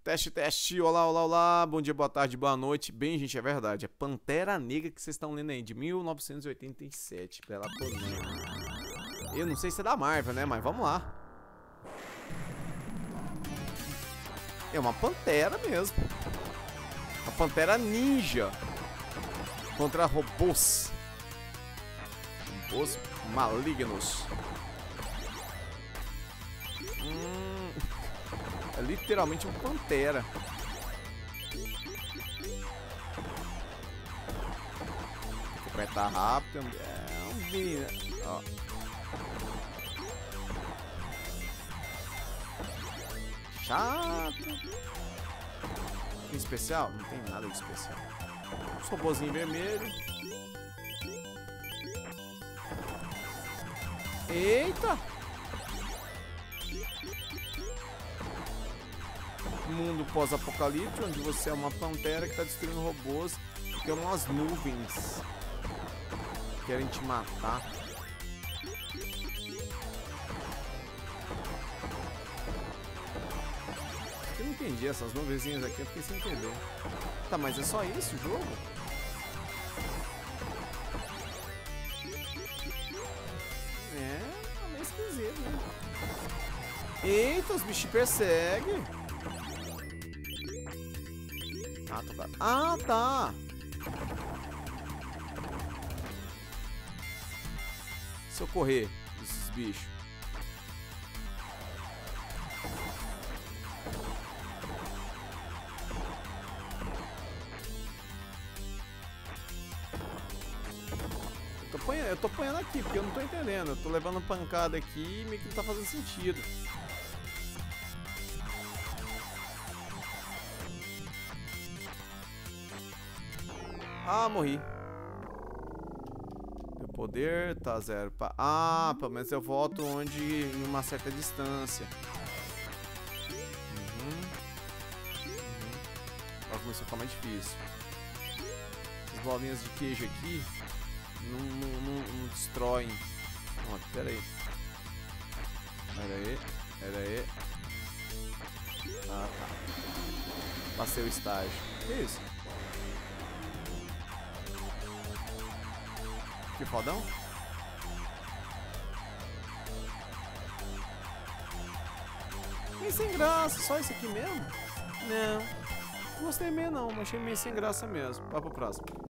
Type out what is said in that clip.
Teste, teste. Olá, olá, olá. Bom dia, boa tarde, boa noite. Bem, gente, é verdade. É Pantera Negra que vocês estão lendo aí, de 1987. Pela Konami. Eu não sei se é da Marvel, né? Mas vamos lá. É uma pantera mesmo. Uma pantera ninja. Contra robôs. Robôs malignos. É literalmente uma pantera. Apertar rápido. É um vinho, ó. Chato. Tem especial? Não tem nada de especial. Os robôzinho vermelho. Eita! Mundo pós-apocalipse, onde você é uma pantera que está destruindo robôs. Tem umas nuvens que querem te matar. Eu não entendi essas nuvenzinhas aqui, eu fiquei sem entender. Tá, mas é só isso o jogo? É meio esquisito, né? Eita, os bichos perseguem. Ah, tá. Se eu correr desses bichos. Eu tô apanhando aqui, porque eu não tô entendendo. Eu tô levando pancada aqui e meio que não tá fazendo sentido. Ah, morri. Meu poder tá 0. Ah, pelo menos eu volto onde em uma certa distância. Agora começou a ficar mais difícil. Essas bolinhas de queijo aqui não destroem. Ó, pera aí. Pera aí. Ah, tá. Passei o estágio. Que isso? Que fodão? Meio sem graça, só esse aqui mesmo? Não gostei meio não, mas achei meio sem graça mesmo. Vai pro próximo.